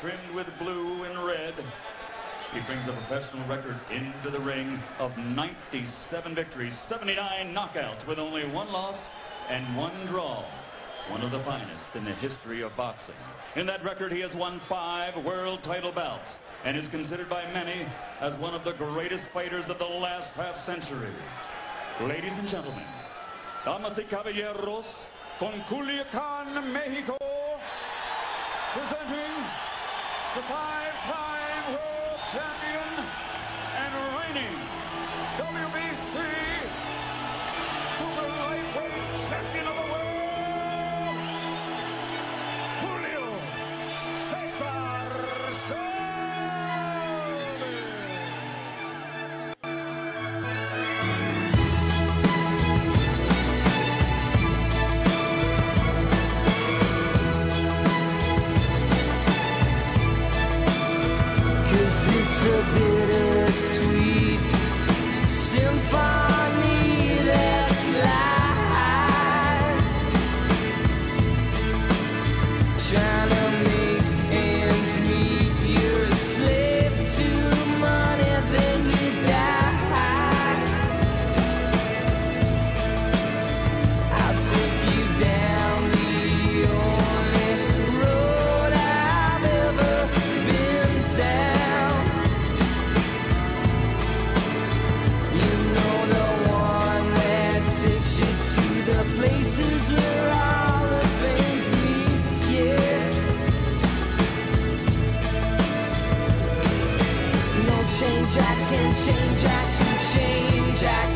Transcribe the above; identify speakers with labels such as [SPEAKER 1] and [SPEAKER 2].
[SPEAKER 1] trimmed with blue and red. He brings a professional record into the ring of 97 victories, 79 knockouts with only 1 loss and 1 draw. One of the finest in the history of boxing. In that record, he has won 5 world title bouts and is considered by many as one of the greatest fighters of the last half-century. Ladies and gentlemen, damas y caballeros, con Culiacan, Mexico, presenting the 5-time world champion and reigning WBC super lightweight champion of the world, Julio Cesar Chavez.
[SPEAKER 2] It's a bittersweet symphony that's life, trying to make ends meet. You're a slave to money, then you die. I'll take you down the only road I've ever been down. Places where all the things meet, yeah. No change I can change, I can change, I